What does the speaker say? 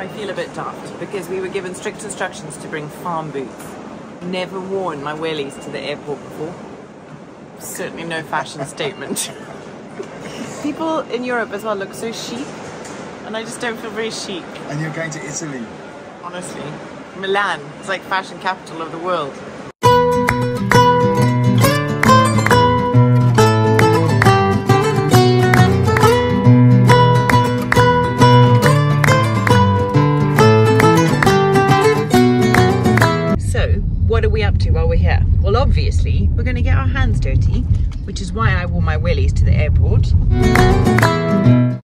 I feel a bit daft because we were given strict instructions to bring farm boots. Never worn my wellies to the airport before. Certainly no fashion statement. People in Europe as well look so chic, and I just don't feel very chic. And you're going to Italy. Honestly. Milan, it's like fashion capital of the world. What are we up to while we're here? Well, obviously, we're going to get our hands dirty, which is why I wore my wellies to the airport.